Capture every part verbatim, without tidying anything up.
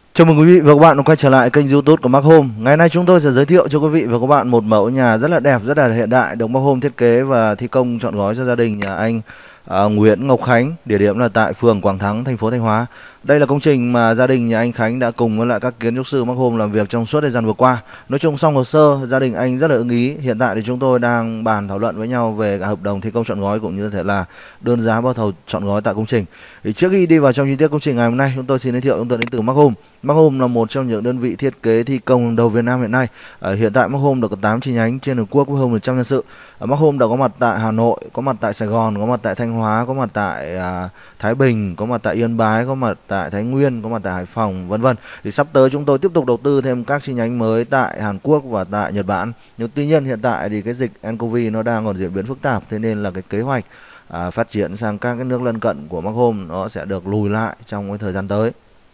Chào mừng quý vị và các bạn đã quay trở lại kênh YouTube của Mark Home. Ngày nay chúng tôi sẽ giới thiệu cho quý vị và các bạn một mẫu nhà rất là đẹp, rất là hiện đại, được Mark Home thiết kế và thi công trọn gói cho gia đình nhà anh à, Nguyễn Ngọc Khánh. Địa điểm là tại phường Quảng Thắng, thành phố Thanh Hóa. Đây là công trình mà gia đình nhà anh Khánh đã cùng với lại các kiến trúc sư Mark Home làm việc trong suốt thời gian vừa qua. Nói chung xong hồ sơ, gia đình anh rất là ưng ý. Hiện tại thì chúng tôi đang bàn thảo luận với nhau về cả hợp đồng thi công trọn gói cũng như thể là đơn giá bao thầu trọn gói tại công trình. Thì trước khi đi vào trong chi tiết công trình ngày hôm nay, chúng tôi xin giới thiệu chúng tôi đến từ Mark Home. Mark Home là một trong những đơn vị thiết kế thi công hàng đầu Việt Nam hiện nay. À, hiện tại Mark Home đã có tám chi nhánh trên toàn quốc với hơn một trăm nhân sự. À, Mark Home đã có mặt tại Hà Nội, có mặt tại Sài Gòn, có mặt tại Thanh Hóa, có mặt tại à, Thái Bình, có mặt tại Yên Bái, có mặt tại Thái Nguyên, có mặt tại Hải Phòng, vân vân. Thì sắp tới chúng tôi tiếp tục đầu tư thêm các chi nhánh mới tại Hàn Quốc và tại Nhật Bản. Nhưng tuy nhiên hiện tại thì cái dịch nCoV nó đang còn diễn biến phức tạp, thế nên là cái kế hoạch à, phát triển sang các cái nước lân cận của Mark Home nó sẽ được lùi lại trong cái thời gian tới.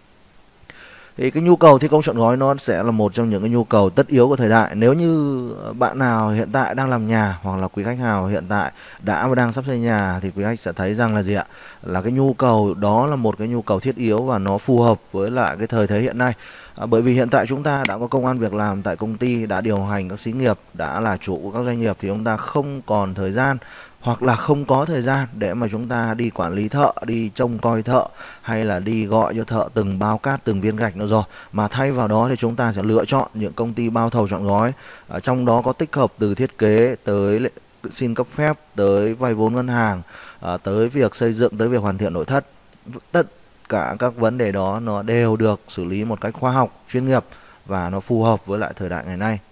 Thì cái nhu cầu thi công trọn gói nó sẽ là một trong những cái nhu cầu tất yếu của thời đại. Nếu như bạn nào hiện tại đang làm nhà hoặc là quý khách nào hiện tại đã và đang sắp xây nhà thì quý khách sẽ thấy rằng là gì ạ? Là cái nhu cầu đó là một cái nhu cầu thiết yếu và nó phù hợp với lại cái thời thế hiện nay. À, bởi vì hiện tại chúng ta đã có công ăn việc làm tại công ty, đã điều hành các xí nghiệp, đã là chủ của các doanh nghiệp thì chúng ta không còn thời gian hoặc là không có thời gian để mà chúng ta đi quản lý thợ, đi trông coi thợ hay là đi gọi cho thợ từng bao cát, từng viên gạch nữa rồi. Mà thay vào đó thì chúng ta sẽ lựa chọn những công ty bao thầu trọn gói, ở trong đó có tích hợp từ thiết kế tới xin cấp phép, tới vay vốn ngân hàng, tới việc xây dựng, tới việc hoàn thiện nội thất. Tất cả các vấn đề đó nó đều được xử lý một cách khoa học, chuyên nghiệp và nó phù hợp với lại thời đại ngày nay.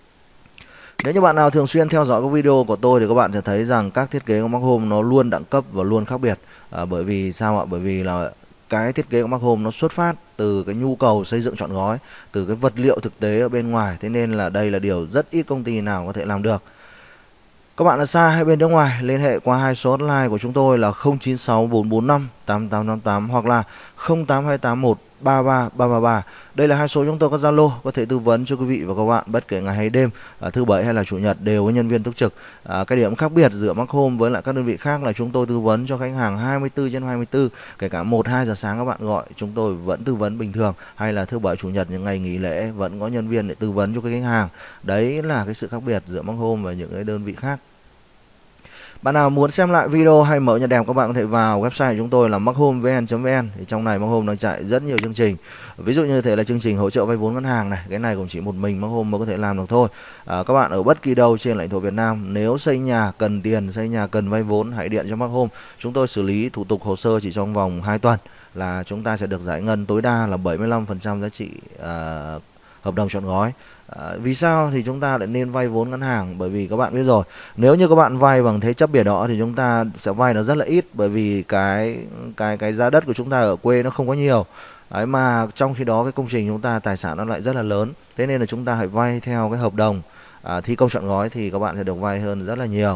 Nếu như bạn nào thường xuyên theo dõi các video của tôi thì các bạn sẽ thấy rằng các thiết kế của Mark Home nó luôn đẳng cấp và luôn khác biệt. À, bởi vì sao ạ? Bởi vì là cái thiết kế của Mark Home nó xuất phát từ cái nhu cầu xây dựng trọn gói, từ cái vật liệu thực tế ở bên ngoài. Thế nên là đây là điều rất ít công ty nào có thể làm được. Các bạn ở xa hay bên nước ngoài liên hệ qua hai số hotline của chúng tôi là không chín sáu bốn bốn năm tám tám tám tám hoặc là không tám hai tám một ba ba ba ba ba. Đây là hai số chúng tôi có Zalo, có thể tư vấn cho quý vị và các bạn bất kể ngày hay đêm, à, thứ bảy hay là chủ nhật đều có nhân viên túc trực. À, cái điểm khác biệt giữa Mark Home với lại các đơn vị khác là chúng tôi tư vấn cho khách hàng hai mươi tư trên hai mươi tư, kể cả một hai giờ sáng các bạn gọi chúng tôi vẫn tư vấn bình thường, hay là thứ bảy chủ nhật những ngày nghỉ lễ vẫn có nhân viên để tư vấn cho khách hàng. Đấy là cái sự khác biệt giữa Mark Home và những cái đơn vị khác. Bạn nào muốn xem lại video hay mẫu nhà đẹp các bạn có thể vào website của chúng tôi là markhomevn chấm vn. Thì trong này Mark Home đang chạy rất nhiều chương trình. Ví dụ như thế là chương trình hỗ trợ vay vốn ngân hàng này, cái này cũng chỉ một mình Mark Home mới có thể làm được thôi. À, các bạn ở bất kỳ đâu trên lãnh thổ Việt Nam nếu xây nhà cần tiền, xây nhà cần vay vốn hãy điện cho Mark Home. Chúng tôi xử lý thủ tục hồ sơ chỉ trong vòng hai tuần là chúng ta sẽ được giải ngân tối đa là bảy mươi lăm phần trăm giá trị à, hợp đồng trọn gói. À, vì sao thì chúng ta lại nên vay vốn ngân hàng? Bởi vì các bạn biết rồi, nếu như các bạn vay bằng thế chấp biển đỏ thì chúng ta sẽ vay nó rất là ít, bởi vì cái cái cái giá đất của chúng ta ở quê nó không có nhiều. Đấy, mà trong khi đó cái công trình chúng ta tài sản nó lại rất là lớn. Thế nên là chúng ta hãy vay theo cái hợp đồng à, thi công trọn gói thì các bạn sẽ được vay hơn rất là nhiều.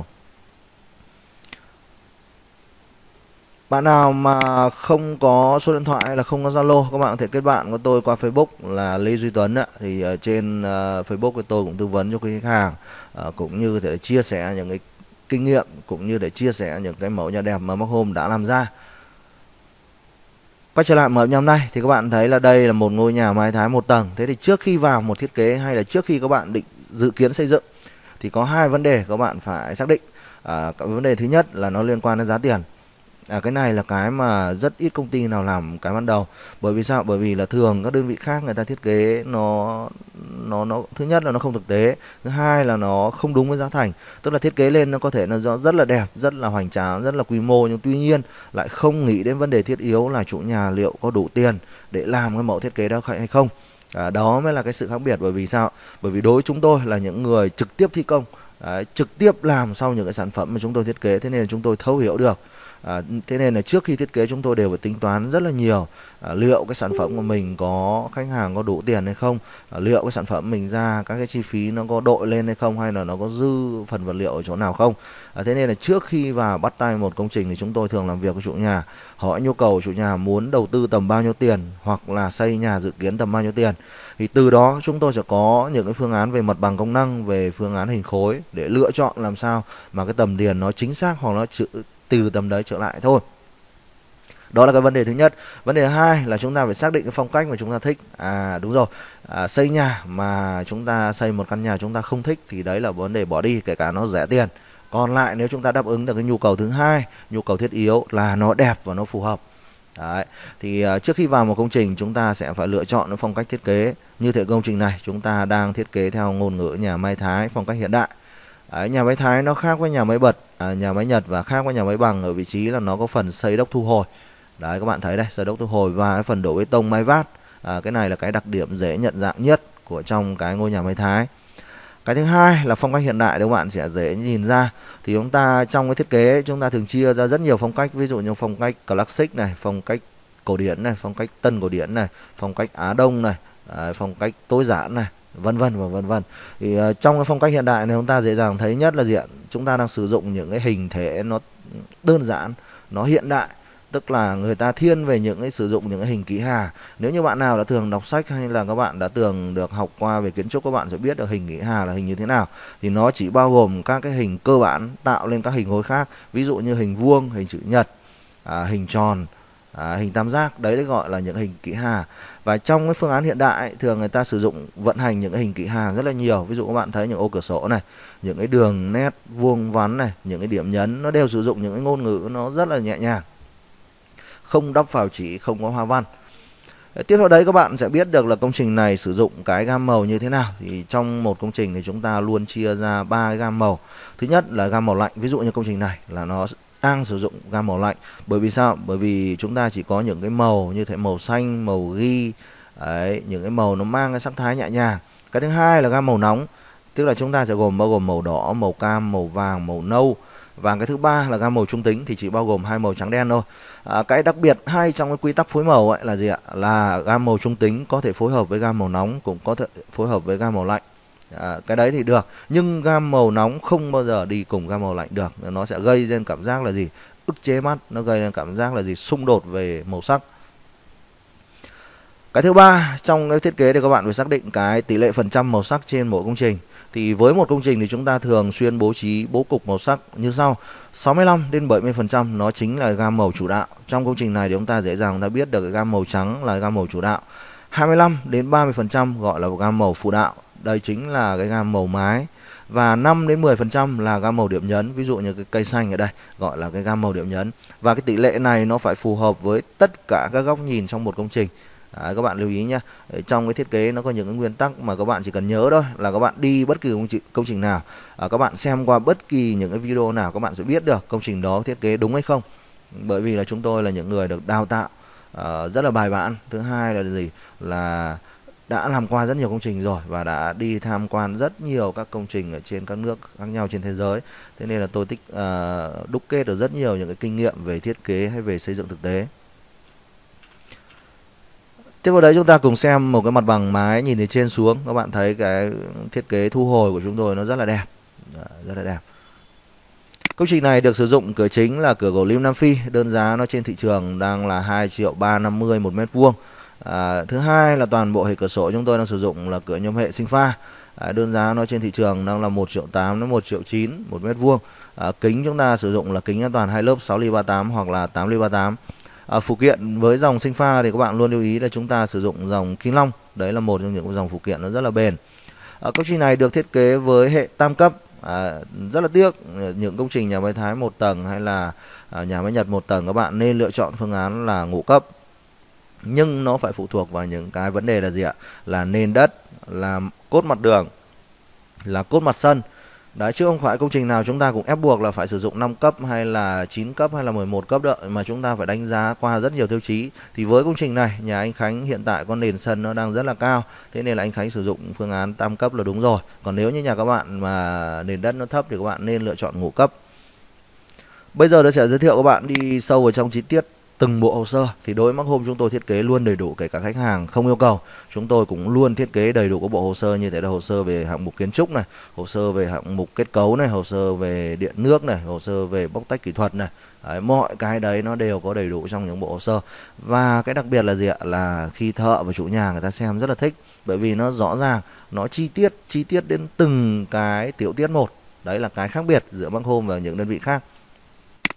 Bạn nào mà không có số điện thoại hay là không có Zalo, các bạn có thể kết bạn với tôi qua Facebook là Lê Duy Tuấn ạ. Thì uh, trên uh, Facebook của tôi cũng tư vấn cho quý khách hàng, uh, cũng như để chia sẻ những cái kinh nghiệm, cũng như để chia sẻ những cái mẫu nhà đẹp mà Mark Home đã làm ra. Quay trở lại mẫu nhà hôm nay thì các bạn thấy là đây là một ngôi nhà mái Thái một tầng. Thế thì trước khi vào một thiết kế hay là trước khi các bạn định dự kiến xây dựng thì có hai vấn đề các bạn phải xác định. À, cái vấn đề thứ nhất là nó liên quan đến giá tiền. À, cái này là cái mà rất ít công ty nào làm cái ban đầu. Bởi vì sao? Bởi vì là thường các đơn vị khác người ta thiết kế nó nó nó thứ nhất là nó không thực tế, thứ hai là nó không đúng với giá thành. Tức là thiết kế lên nó có thể nó rất là đẹp, rất là hoành tráng, rất là quy mô, nhưng tuy nhiên lại không nghĩ đến vấn đề thiết yếu là chủ nhà liệu có đủ tiền để làm cái mẫu thiết kế đó hay không. À, đó mới là cái sự khác biệt. Bởi vì sao? Bởi vì đối với chúng tôi là những người trực tiếp thi công, đấy, trực tiếp làm sau những cái sản phẩm mà chúng tôi thiết kế, thế nên là chúng tôi thấu hiểu được. À, thế nên là trước khi thiết kế chúng tôi đều phải tính toán rất là nhiều. À, liệu cái sản phẩm của mình có khách hàng có đủ tiền hay không, à, liệu cái sản phẩm mình ra các cái chi phí nó có đội lên hay không, hay là nó có dư phần vật liệu ở chỗ nào không. À, thế nên là trước khi vào bắt tay một công trình thì chúng tôi thường làm việc với chủ nhà, hỏi nhu cầu chủ nhà muốn đầu tư tầm bao nhiêu tiền hoặc là xây nhà dự kiến tầm bao nhiêu tiền. Thì từ đó chúng tôi sẽ có những cái phương án về mặt bằng công năng, về phương án hình khối để lựa chọn làm sao mà cái tầm tiền nó chính xác hoặc nó chữ từ tầm đấy trở lại thôi. Đó là cái vấn đề thứ nhất. Vấn đề thứ hai là chúng ta phải xác định cái phong cách mà chúng ta thích. À đúng rồi, à, xây nhà mà chúng ta xây một căn nhà chúng ta không thích thì đấy là vấn đề bỏ đi, kể cả nó rẻ tiền. Còn lại nếu chúng ta đáp ứng được cái nhu cầu thứ hai, nhu cầu thiết yếu là nó đẹp và nó phù hợp. Đấy. Thì uh, trước khi vào một công trình chúng ta sẽ phải lựa chọn cái phong cách thiết kế. Như thể công trình này chúng ta đang thiết kế theo ngôn ngữ nhà máy Thái phong cách hiện đại. Đấy, nhà máy Thái nó khác với nhà máy bật, à, nhà máy Nhật và khác với nhà máy bằng ở vị trí là nó có phần xây đốc thu hồi. Đấy các bạn thấy đây, xây đốc thu hồi và cái phần đổ bê tông máy vát. À, cái này là cái đặc điểm dễ nhận dạng nhất của trong cái ngôi nhà máy Thái. Cái thứ hai là phong cách hiện đại, các bạn sẽ dễ nhìn ra. Thì chúng ta trong cái thiết kế chúng ta thường chia ra rất nhiều phong cách, ví dụ như phong cách classic này, phong cách cổ điển này, phong cách tân cổ điển này, phong cách Á Đông này, à, phong cách tối giản này, vân vân và vân vân. Thì uh, trong cái phong cách hiện đại này chúng ta dễ dàng thấy nhất là gì ạ? Chúng ta đang sử dụng những cái hình thể nó đơn giản, nó hiện đại. Tức là người ta thiên về những cái sử dụng những cái hình kỹ hà. Nếu như bạn nào đã thường đọc sách hay là các bạn đã từng được học qua về kiến trúc, các bạn sẽ biết được hình kỹ hà là hình như thế nào. Thì nó chỉ bao gồm các cái hình cơ bản tạo lên các hình khối khác. Ví dụ như hình vuông, hình chữ nhật, à, hình tròn, à, hình tam giác. Đấy gọi là những hình kỹ hà. Và trong cái phương án hiện đại thường người ta sử dụng vận hành những cái hình kỹ hà rất là nhiều. Ví dụ các bạn thấy những ô cửa sổ này, những cái đường nét vuông vắn này, những cái điểm nhấn, nó đều sử dụng những cái ngôn ngữ nó rất là nhẹ nhàng, không đắp phào chỉ, không có hoa văn. Tiếp theo đấy các bạn sẽ biết được là công trình này sử dụng cái gam màu như thế nào. Thì trong một công trình thì chúng ta luôn chia ra ba cái gam màu. Thứ nhất là gam màu lạnh, ví dụ như công trình này là nó đang sử dụng gam màu lạnh. Bởi vì sao? Bởi vì chúng ta chỉ có những cái màu như thế, màu xanh, màu ghi, đấy, những cái màu nó mang cái sắc thái nhẹ nhàng. Cái thứ hai là gam màu nóng, tức là chúng ta sẽ gồm bao gồm màu đỏ, màu cam, màu vàng, màu nâu. Và cái thứ ba là gam màu trung tính thì chỉ bao gồm hai màu trắng đen thôi. À, cái đặc biệt hay trong cái quy tắc phối màu ấy là gì ạ? Là gam màu trung tính có thể phối hợp với gam màu nóng, cũng có thể phối hợp với gam màu lạnh. À, cái đấy thì được, nhưng gam màu nóng không bao giờ đi cùng gam màu lạnh được. Nó sẽ gây ra cảm giác là gì? Ức chế mắt, nó gây ra cảm giác là gì? Xung đột về màu sắc. Cái thứ ba trong cái thiết kế thì các bạn phải xác định cái tỷ lệ phần trăm màu sắc trên mỗi công trình. Thì với một công trình thì chúng ta thường xuyên bố trí bố cục màu sắc như sau. sáu mươi lăm đến bảy mươi phần trăm nó chính là gam màu chủ đạo. Trong công trình này thì chúng ta dễ dàng chúng ta biết được cái gam màu trắng là gam màu chủ đạo. hai mươi lăm đến ba mươi phần trăm gọi là gam màu phụ đạo. Đây chính là cái gam màu mái. Và năm đến mười phần trăm là gam màu điểm nhấn. Ví dụ như cái cây xanh ở đây gọi là cái gam màu điểm nhấn. Và cái tỷ lệ này nó phải phù hợp với tất cả các góc nhìn trong một công trình. À, các bạn lưu ý nhé, trong cái thiết kế nó có những cái nguyên tắc mà các bạn chỉ cần nhớ thôi, là các bạn đi bất kỳ công trình, công trình nào, à, các bạn xem qua bất kỳ những cái video nào, các bạn sẽ biết được công trình đó thiết kế đúng hay không. Bởi vì là chúng tôi là những người được đào tạo uh, rất là bài bản. Thứ hai là gì? Là đã làm qua rất nhiều công trình rồi và đã đi tham quan rất nhiều các công trình ở trên các nước khác nhau trên thế giới. Thế nên là tôi tích uh, đúc kết được rất nhiều những cái kinh nghiệm về thiết kế hay về xây dựng thực tế. Tiếp vào đấy chúng ta cùng xem một cái mặt bằng mái nhìn từ trên xuống. Các bạn thấy cái thiết kế thu hồi của chúng tôi nó rất là đẹp, rất là đẹp. Công trình này được sử dụng cửa chính là cửa gỗ lim Nam Phi, đơn giá nó trên thị trường đang là hai triệu ba trăm năm mươi một mét vuông. À, thứ hai là toàn bộ hệ cửa sổ chúng tôi đang sử dụng là cửa nhôm hệ sinh pha. À, đơn giá nó trên thị trường đang là một triệu tám đến một triệu chín một mét vuông. À, kính chúng ta sử dụng là kính an toàn hai lớp sáu ly ba mươi tám hoặc là tám ly ba mươi tám. À, phụ kiện với dòng sinh pha thì các bạn luôn lưu ý là chúng ta sử dụng dòng Kim Long. Đấy là một trong những dòng phụ kiện nó rất là bền. À, công trình này được thiết kế với hệ tam cấp. À, rất là tiếc những công trình nhà máy Thái một tầng hay là à, nhà máy Nhật một tầng các bạn nên lựa chọn phương án là ngũ cấp. Nhưng nó phải phụ thuộc vào những cái vấn đề là gì ạ? Là nền đất, là cốt mặt đường, là cốt mặt sân. Đấy, chứ không phải công trình nào chúng ta cũng ép buộc là phải sử dụng năm cấp hay là chín cấp hay là mười một cấp đợi, mà chúng ta phải đánh giá qua rất nhiều tiêu chí. Thì với công trình này, nhà anh Khánh hiện tại con nền sân nó đang rất là cao, thế nên là anh Khánh sử dụng phương án tam cấp là đúng rồi. Còn nếu như nhà các bạn mà nền đất nó thấp thì các bạn nên lựa chọn ngũ cấp. Bây giờ tôi sẽ giới thiệu các bạn đi sâu vào trong chi tiết từng bộ hồ sơ. Thì đối với Mark Home chúng tôi thiết kế luôn đầy đủ, kể cả khách hàng không yêu cầu chúng tôi cũng luôn thiết kế đầy đủ các bộ hồ sơ như thế, là hồ sơ về hạng mục kiến trúc này, hồ sơ về hạng mục kết cấu này, hồ sơ về điện nước này, hồ sơ về bóc tách kỹ thuật này. Đấy, mọi cái đấy nó đều có đầy đủ trong những bộ hồ sơ. Và cái đặc biệt là gì ạ? Là khi thợ và chủ nhà người ta xem rất là thích, bởi vì nó rõ ràng, nó chi tiết chi tiết đến từng cái tiểu tiết một. Đấy là cái khác biệt giữa Mark Home và những đơn vị khác.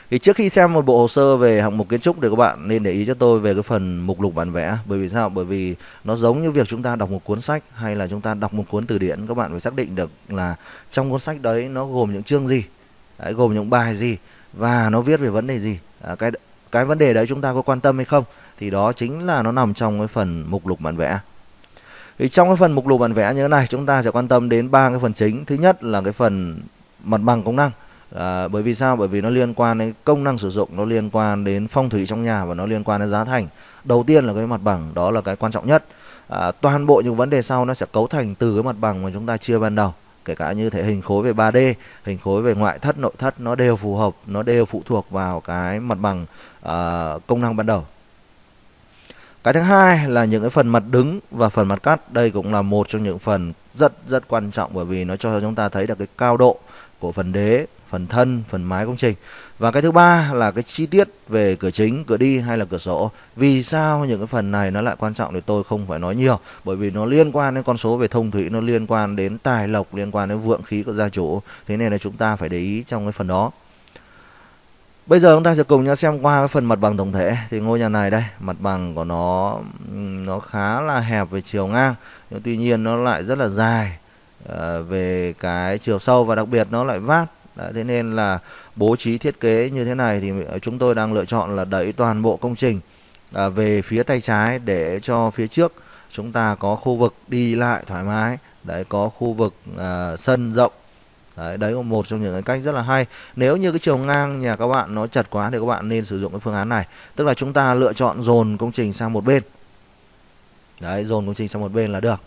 Thì trước khi xem một bộ hồ sơ về hạng mục kiến trúc thì các bạn nên để ý cho tôi về cái phần mục lục bản vẽ. Bởi vì sao? Bởi vì nó giống như việc chúng ta đọc một cuốn sách hay là chúng ta đọc một cuốn từ điển. Các bạn phải xác định được là trong cuốn sách đấy nó gồm những chương gì, đấy, gồm những bài gì và nó viết về vấn đề gì. À, cái cái vấn đề đấy chúng ta có quan tâm hay không, thì đó chính là nó nằm trong cái phần mục lục bản vẽ. Thì trong cái phần mục lục bản vẽ như thế này chúng ta sẽ quan tâm đến ba cái phần chính. Thứ nhất là cái phần mặt bằng công năng. À, bởi vì sao? Bởi vì nó liên quan đến công năng sử dụng, nó liên quan đến phong thủy trong nhà và nó liên quan đến giá thành. Đầu tiên là cái mặt bằng, đó là cái quan trọng nhất. À, toàn bộ những vấn đề sau nó sẽ cấu thành từ cái mặt bằng mà chúng ta chia ban đầu. Kể cả như thể hình khối về ba D, hình khối về ngoại thất, nội thất, nó đều phù hợp, nó đều phụ thuộc vào cái mặt bằng à, công năng ban đầu. Cái thứ hai là những cái phần mặt đứng và phần mặt cắt. Đây cũng là một trong những phần rất rất quan trọng, bởi vì nó cho chúng ta thấy được cái cao độ của phần đế, phần thân, phần mái công trình. Và cái thứ ba là cái chi tiết về cửa chính, cửa đi hay là cửa sổ. Vì sao những cái phần này nó lại quan trọng thì tôi không phải nói nhiều, bởi vì nó liên quan đến con số về thông thủy, nó liên quan đến tài lộc, liên quan đến vượng khí của gia chủ. Thế nên là chúng ta phải để ý trong cái phần đó. Bây giờ chúng ta sẽ cùng nhau xem qua cái phần mặt bằng tổng thể. Thì ngôi nhà này đây, mặt bằng của nó nó khá là hẹp về chiều ngang, nhưng tuy nhiên nó lại rất là dài uh, về cái chiều sâu, và đặc biệt nó lại vát. Đấy, thế nên là bố trí thiết kế như thế này thì chúng tôi đang lựa chọn là đẩy toàn bộ công trình à, về phía tay trái, để cho phía trước chúng ta có khu vực đi lại thoải mái. Đấy, có khu vực à, sân rộng. Đấy, đấy là một trong những cái cách rất là hay. Nếu như cái chiều ngang nhà các bạn nó chật quá thì các bạn nên sử dụng cái phương án này. Tức là chúng ta lựa chọn dồn công trình sang một bên. Đấy, dồn công trình sang một bên là được.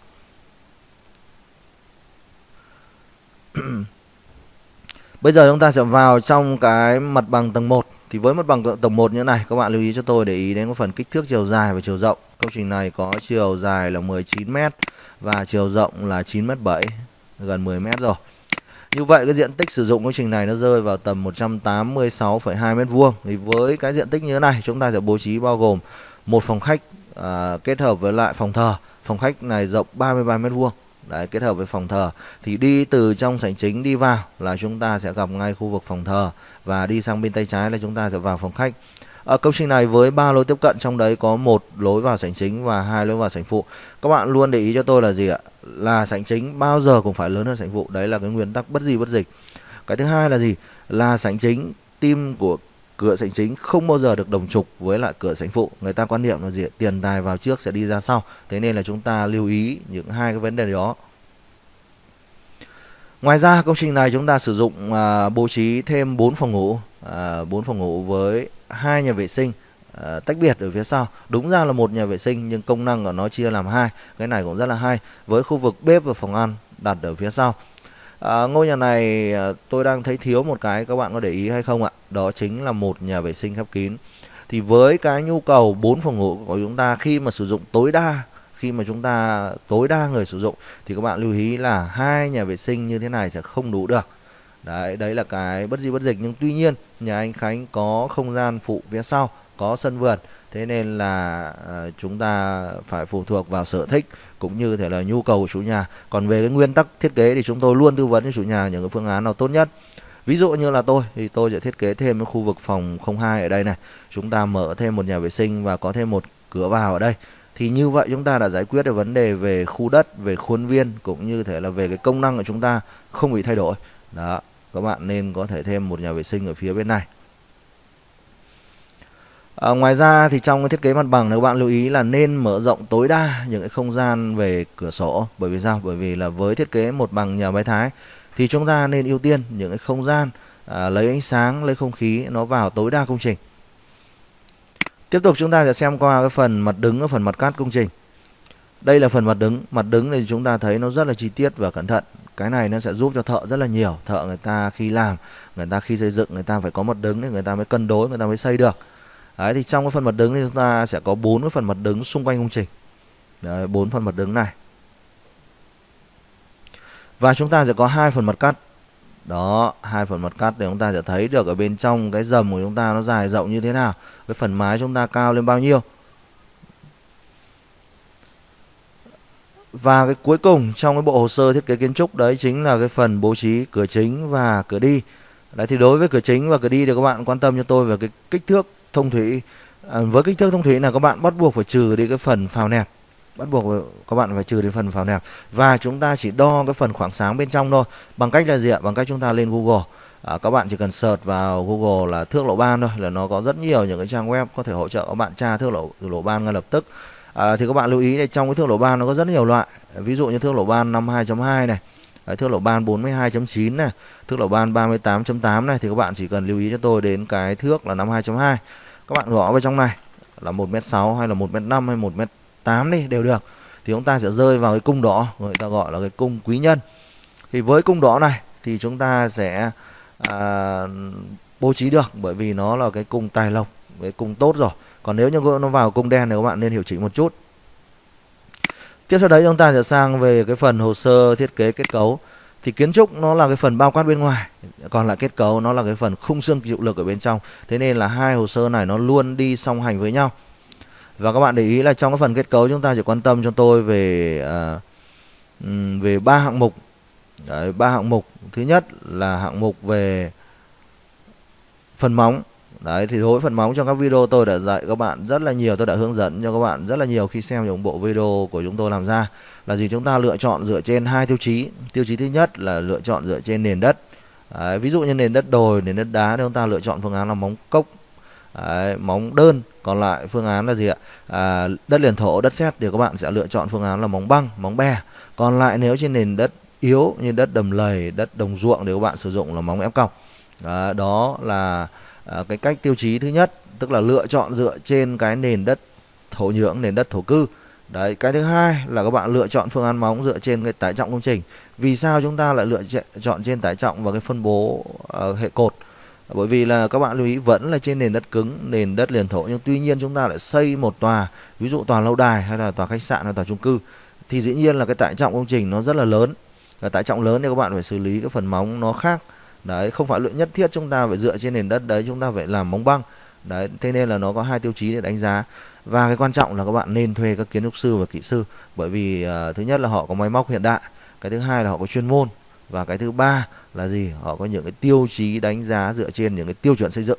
Bây giờ chúng ta sẽ vào trong cái mặt bằng tầng một. Thì với mặt bằng tầng một như thế này, các bạn lưu ý cho tôi để ý đến cái phần kích thước chiều dài và chiều rộng. Công trình này có chiều dài là mười chín mét và chiều rộng là chín mét bảy, gần mười mét rồi. Như vậy cái diện tích sử dụng công trình này nó rơi vào tầm một trăm tám mươi sáu phẩy hai mét vuông. Thì với cái diện tích như thế này, chúng ta sẽ bố trí bao gồm một phòng khách à, kết hợp với lại phòng thờ. Phòng khách này rộng ba mươi ba mét vuông. Đấy, kết hợp với phòng thờ. Thì đi từ trong sảnh chính đi vào là chúng ta sẽ gặp ngay khu vực phòng thờ, và đi sang bên tay trái là chúng ta sẽ vào phòng khách. Ở công trình này với ba lối tiếp cận, trong đấy có một lối vào sảnh chính và hai lối vào sảnh phụ. Các bạn luôn để ý cho tôi là gì ạ? Là sảnh chính bao giờ cũng phải lớn hơn sảnh phụ. Đấy là cái nguyên tắc bất di bất dịch. Cái thứ hai là gì? Là sảnh chính, tim của cửa sảnh chính không bao giờ được đồng trục với lại cửa sảnh phụ. Người ta quan niệm là gì? Tiền tài vào trước sẽ đi ra sau. Thế nên là chúng ta lưu ý những hai cái vấn đề đó. Ngoài ra công trình này chúng ta sử dụng à, bố trí thêm bốn phòng ngủ, à, bốn phòng ngủ với hai nhà vệ sinh à, tách biệt ở phía sau. Đúng ra là một nhà vệ sinh nhưng công năng của nó chia làm hai. Cái này cũng rất là hay, với khu vực bếp và phòng ăn đặt ở phía sau. À, ngôi nhà này à, tôi đang thấy thiếu một cái, các bạn có để ý hay không ạ? Đó chính là một nhà vệ sinh khép kín. Thì với cái nhu cầu bốn phòng ngủ của chúng ta, khi mà sử dụng tối đa khi mà chúng ta tối đa người sử dụng thì các bạn lưu ý là hai nhà vệ sinh như thế này sẽ không đủ được. Đấy, đấy là cái bất di bất dịch. Nhưng tuy nhiên nhà anh Khánh có không gian phụ phía sau, có sân vườn, thế nên là à, chúng ta phải phụ thuộc vào sở thích cũng như thể là nhu cầu của chủ nhà. Còn về cái nguyên tắc thiết kế thì chúng tôi luôn tư vấn cho chủ nhà những cái phương án nào tốt nhất. Ví dụ như là tôi thì tôi sẽ thiết kế thêm cái khu vực phòng không hai ở đây này, chúng ta mở thêm một nhà vệ sinh và có thêm một cửa vào ở đây. Thì như vậy chúng ta đã giải quyết được vấn đề về khu đất, về khuôn viên cũng như thể là về cái công năng của chúng ta không bị thay đổi. Đó, các bạn nên có thể thêm một nhà vệ sinh ở phía bên này. À, ngoài ra thì trong cái thiết kế mặt bằng các bạn lưu ý là nên mở rộng tối đa những cái không gian về cửa sổ. Bởi vì sao? Bởi vì là với thiết kế một bằng nhà mái Thái thì chúng ta nên ưu tiên những cái không gian à, lấy ánh sáng, lấy không khí nó vào tối đa công trình. Tiếp tục chúng ta sẽ xem qua cái phần mặt đứng và phần mặt cắt công trình. Đây là phần mặt đứng. Mặt đứng thì chúng ta thấy nó rất là chi tiết và cẩn thận. Cái này nó sẽ giúp cho thợ rất là nhiều. Thợ người ta khi làm, người ta khi xây dựng, người ta phải có mặt đứng để người ta mới cân đối, người ta mới xây được. Đấy, thì trong cái phần mặt đứng thì chúng ta sẽ có bốn cái phần mặt đứng xung quanh công trình. Đấy, bốn phần mặt đứng này. Và chúng ta sẽ có hai phần mặt cắt. Đó, hai phần mặt cắt để chúng ta sẽ thấy được ở bên trong cái dầm của chúng ta nó dài rộng như thế nào, cái phần mái chúng ta cao lên bao nhiêu. Và cái cuối cùng trong cái bộ hồ sơ thiết kế kiến trúc đấy chính là cái phần bố trí cửa chính và cửa đi. Đấy thì đối với cửa chính và cửa đi thì các bạn quan tâm cho tôi về cái kích thước thông thủy. À, với kích thước thông thủy là các bạn bắt buộc phải trừ đi cái phần phào nẹp, bắt buộc các bạn phải trừ đi phần phào nẹp, và chúng ta chỉ đo cái phần khoảng sáng bên trong thôi. Bằng cách là gì ạ? Bằng cách chúng ta lên Google, à, các bạn chỉ cần search vào Google là thước lỗ ban thôi, là nó có rất nhiều những cái trang web có thể hỗ trợ các bạn tra thước lỗ lỗ ban ngay lập tức. À, thì các bạn lưu ý là trong cái thước lỗ ban nó có rất nhiều loại, ví dụ như thước lỗ ban năm mươi hai chấm hai này, đấy, thước lỗ ban bốn mươi hai chấm chín này, thước lỗ ban ba mươi tám chấm tám này, thì các bạn chỉ cần lưu ý cho tôi đến cái thước là năm mươi hai chấm hai. Các bạn gõ vào trong này là một mét sáu hay là một mét năm hay một mét tám đi đều được, thì chúng ta sẽ rơi vào cái cung đỏ, người ta gọi là cái cung quý nhân. Thì với cung đỏ này thì chúng ta sẽ à, bố trí được, bởi vì nó là cái cung tài lộc, cái cung tốt rồi. Còn nếu như nó vào cung đen thì các bạn nên hiểu chỉnh một chút. Tiếp sau đấy chúng ta sẽ sang về cái phần hồ sơ thiết kế kết cấu. Thì kiến trúc nó là cái phần bao quát bên ngoài, còn lại kết cấu nó là cái phần khung xương chịu lực ở bên trong. Thế nên là hai hồ sơ này nó luôn đi song hành với nhau. Và các bạn để ý là trong cái phần kết cấu chúng ta chỉ quan tâm cho tôi về à, về ba hạng mục. Đấy, ba hạng mục. Thứ nhất là hạng mục về phần móng. Đấy thì đối với phần móng trong các video tôi đã dạy các bạn rất là nhiều, tôi đã hướng dẫn cho các bạn rất là nhiều khi xem những bộ video của chúng tôi làm ra. Là gì? Chúng ta lựa chọn dựa trên hai tiêu chí. Tiêu chí thứ nhất là lựa chọn dựa trên nền đất. Đấy, ví dụ như nền đất đồi, nền đất đá thì chúng ta lựa chọn phương án là móng cốc, đấy, móng đơn. Còn lại phương án là gì ạ? À, đất liền thổ, đất sét thì các bạn sẽ lựa chọn phương án là móng băng, móng bè. Còn lại nếu trên nền đất yếu như đất đầm lầy, đất đồng ruộng thì các bạn sử dụng là móng ép cọc. Đó, đó là à, cái cách tiêu chí thứ nhất, tức là lựa chọn dựa trên cái nền đất thổ nhưỡng, nền đất thổ cư. Đấy, cái thứ hai là các bạn lựa chọn phương án móng dựa trên cái tải trọng công trình. Vì sao chúng ta lại lựa chọn trên tải trọng và cái phân bố uh, hệ cột? Bởi vì là các bạn lưu ý vẫn là trên nền đất cứng, nền đất liền thổ, nhưng tuy nhiên chúng ta lại xây một tòa, ví dụ tòa lâu đài hay là tòa khách sạn hay tòa chung cư, thì dĩ nhiên là cái tải trọng công trình nó rất là lớn. Và tải trọng lớn thì các bạn phải xử lý cái phần móng nó khác. Đấy, không phải nhất thiết chúng ta phải dựa trên nền đất đấy chúng ta phải làm móng băng. Đấy, thế nên là nó có hai tiêu chí để đánh giá. Và cái quan trọng là các bạn nên thuê các kiến trúc sư và kỹ sư, bởi vì uh, thứ nhất là họ có máy móc hiện đại, cái thứ hai là họ có chuyên môn, và cái thứ ba là gì? Họ có những cái tiêu chí đánh giá dựa trên những cái tiêu chuẩn xây dựng.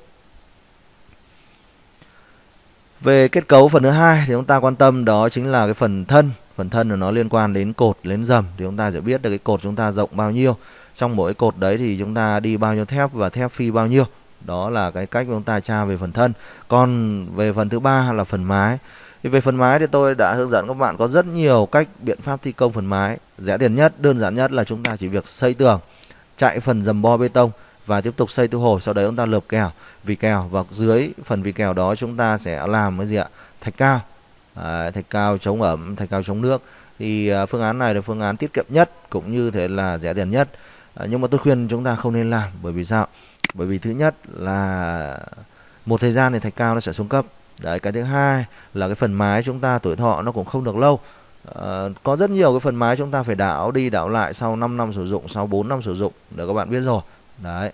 Về kết cấu phần thứ hai thì chúng ta quan tâm đó chính là cái phần thân. Phần thân là nó liên quan đến cột, đến rầm, thì chúng ta sẽ biết được cái cột chúng ta rộng bao nhiêu. Trong mỗi cột đấy thì chúng ta đi bao nhiêu thép và thép phi bao nhiêu. Đó là cái cách chúng ta tra về phần thân. Còn về phần thứ ba là phần mái. Thì về phần mái thì tôi đã hướng dẫn các bạn có rất nhiều cách biện pháp thi công phần mái. Rẻ tiền nhất, đơn giản nhất là chúng ta chỉ việc xây tường, chạy phần dầm bo bê tông và tiếp tục xây thu hồi. Sau đấy chúng ta lợp kèo, vỉ kèo, và dưới phần vỉ kèo đó chúng ta sẽ làm cái gì ạ? Thạch cao. À, thạch cao chống ẩm, thạch cao chống nước. Thì à, phương án này là phương án tiết kiệm nhất cũng như thế là rẻ tiền nhất. À, nhưng mà tôi khuyên chúng ta không nên làm. Bởi vì sao? Bởi vì thứ nhất là một thời gian thì thạch cao nó sẽ xuống cấp. Đấy, cái thứ hai là cái phần mái chúng ta tuổi thọ nó cũng không được lâu. À, có rất nhiều cái phần mái chúng ta phải đảo đi đảo lại sau năm năm sử dụng, sau bốn năm sử dụng, để các bạn biết rồi. Đấy.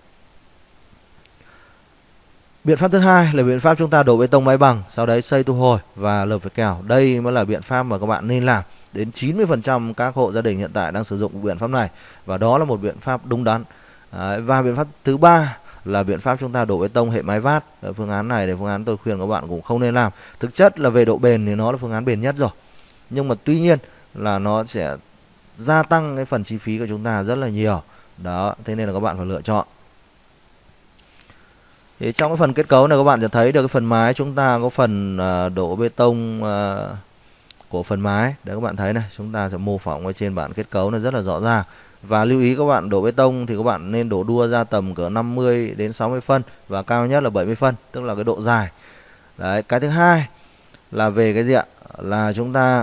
Biện pháp thứ hai là biện pháp chúng ta đổ bê tông mái bằng, sau đấy xây thu hồi và lợp vỉ kèo. Đây mới là biện pháp mà các bạn nên làm. Đến chín mươi phần trăm các hộ gia đình hiện tại đang sử dụng biện pháp này, và đó là một biện pháp đúng đắn. Đấy, và biện pháp thứ ba là biện pháp chúng ta đổ bê tông hệ mái vát. Ở phương án này thì phương án tôi khuyên các bạn cũng không nên làm. Thực chất là về độ bền thì nó là phương án bền nhất rồi, nhưng mà tuy nhiên là nó sẽ gia tăng cái phần chi phí của chúng ta rất là nhiều. Đó, thế nên là các bạn phải lựa chọn. Thì trong cái phần kết cấu này các bạn sẽ thấy được cái phần mái chúng ta có phần uh, đổ bê tông uh, của phần mái. Đấy, các bạn thấy này, chúng ta sẽ mô phỏng ở trên bản kết cấu này rất là rõ ràng. Và lưu ý các bạn đổ bê tông thì các bạn nên đổ đua ra tầm cỡ năm mươi đến sáu mươi phân và cao nhất là bảy mươi phân, tức là cái độ dài. Đấy, cái thứ hai là về cái gì ạ? Là chúng ta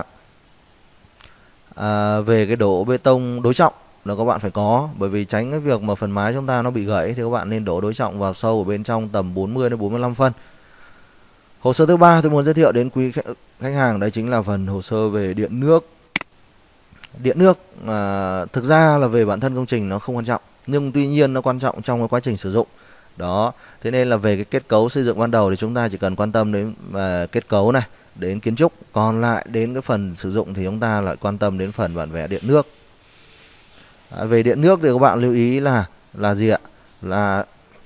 à, về cái đổ bê tông đối trọng là các bạn phải có, bởi vì tránh cái việc mà phần mái chúng ta nó bị gãy thì các bạn nên đổ đối trọng vào sâu ở bên trong tầm bốn mươi đến bốn mươi lăm phân. Hồ sơ thứ ba tôi muốn giới thiệu đến quý khách hàng đấy chính là phần hồ sơ về điện nước. Điện nước à, thực ra là về bản thân công trình nó không quan trọng, nhưng tuy nhiên nó quan trọng trong cái quá trình sử dụng. Đó, thế nên là về cái kết cấu xây dựng ban đầu thì chúng ta chỉ cần quan tâm đến à, kết cấu này, đến kiến trúc. Còn lại đến cái phần sử dụng thì chúng ta lại quan tâm đến phần bản vẽ điện nước. À, về điện nước thì các bạn lưu ý là là gì ạ? Là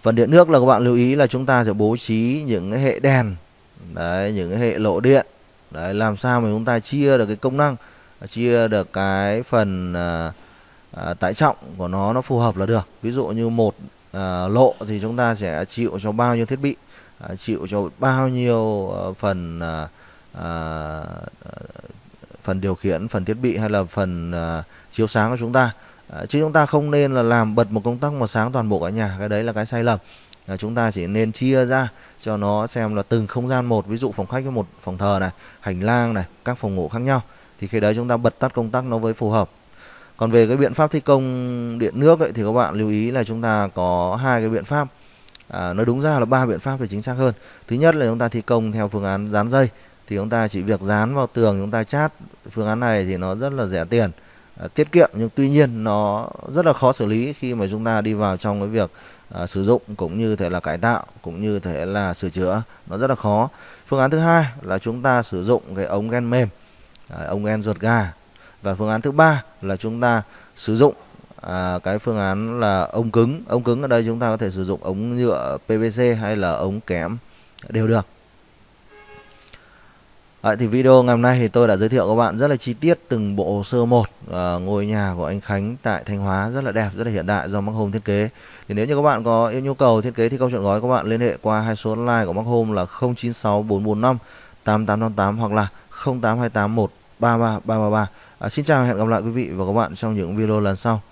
Phần điện nước là các bạn lưu ý là chúng ta sẽ bố trí những cái hệ đèn, đấy, những cái hệ lộ điện, đấy, làm sao mà chúng ta chia được cái công năng, chia được cái phần à, à, tải trọng của nó nó phù hợp là được. Ví dụ như một à, lộ thì chúng ta sẽ chịu cho bao nhiêu thiết bị, à, chịu cho bao nhiêu à, phần à, à, phần điều khiển, phần thiết bị hay là phần à, chiếu sáng của chúng ta. À, chứ chúng ta không nên là làm bật một công tắc mà sáng toàn bộ cả nhà, cái đấy là cái sai lầm. À, chúng ta chỉ nên chia ra cho nó xem là từng không gian một, ví dụ phòng khách có một phòng thờ này, hành lang này, các phòng ngủ khác nhau, thì khi đấy chúng ta bật tắt công tắc nó với phù hợp. Còn về cái biện pháp thi công điện nước ấy, thì các bạn lưu ý là chúng ta có hai cái biện pháp, à, nói đúng ra là ba biện pháp thì chính xác hơn. Thứ nhất là chúng ta thi công theo phương án dán dây, thì chúng ta chỉ việc dán vào tường chúng ta chát. Phương án này thì nó rất là rẻ tiền, à, tiết kiệm, nhưng tuy nhiên nó rất là khó xử lý khi mà chúng ta đi vào trong cái việc à, sử dụng cũng như thể là cải tạo cũng như thể là sửa chữa, nó rất là khó. Phương án thứ hai là chúng ta sử dụng cái ống gen mềm, à, ống gen ruột gà. Và phương án thứ ba là chúng ta sử dụng à, cái phương án là ống cứng. Ống cứng ở đây chúng ta có thể sử dụng ống nhựa pê vê xê hay là ống kẽm đều được. Đấy, thì video ngày hôm nay thì tôi đã giới thiệu các bạn rất là chi tiết từng bộ hồ sơ một à, ngôi nhà của anh Khánh tại Thanh Hóa, rất là đẹp, rất là hiện đại do Mark Home thiết kế. Thì nếu như các bạn có yêu nhu cầu thiết kế thi công trọn gói, các bạn liên hệ qua hai số hotline của Mark Home là không chín sáu bốn bốn năm tám tám tám tám hoặc là không tám hai tám một ba ba ba ba ba. À, xin chào và hẹn gặp lại quý vị và các bạn trong những video lần sau.